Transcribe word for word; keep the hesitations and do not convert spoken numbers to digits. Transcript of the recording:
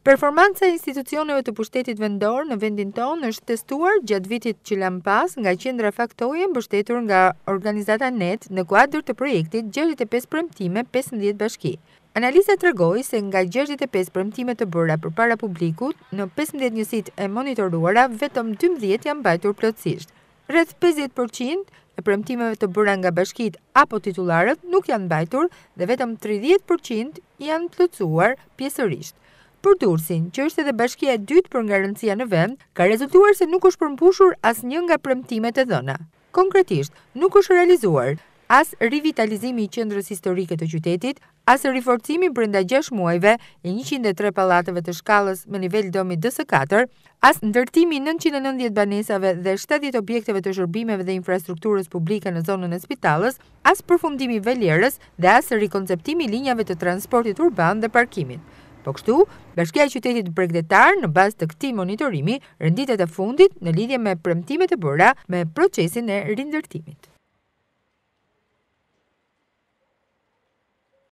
Performanca e institucioneve të pushtetit vendor në vendin tonë është testuar gjatë vitit që lam pas nga qendra faktoje mbështetur nga organizata Net në kuadër të projektit gjashtëdhjetë e pesë premtime pesëmbëdhjetë bashki. Analiza tregoi se nga gjashtëdhjetë e pesë premtime të bëra përpara publikut, në pesëmbëdhjetë njësitë e monitoruara, vetëm dymbëdhjetë janë mbajtur plotësisht. Rreth pesëdhjetë përqind e premtimeve të bëra nga bashkitë apo titullarët nuk janë mbajtur dhe vetëm tridhjetë përqind janë plotësuar pjesërisht. Për Durrësin, që është edhe bashkia e dytë për nga rëndësia në vend, ka rezultuar se nuk është përmbushur asnjë nga premtimet e dhëna. Konkretisht, nuk është realizuar as rivitalizimi i qendrës historike të qytetit, as riforcimi brenda gjashtë muajve e njëqind e tre pallateve të shkallës me nivel domi D S katër, as ndërtimi i nëntëqind e nëntëdhjetë banesave dhe shtatëdhjetë objekteve të shërbimeve dhe infrastrukturës publike në zonën e Spitallës, as përfundimi i Velierës dhe as rikonceptimi i linjave të transportit urban dhe parkimit. Po kështu, Bashkia e Qytetit Bregdetar në bazë të këtij monitorimi renditet e fundit në lidhje me premtimet e bëra me procesin e rindërtimit.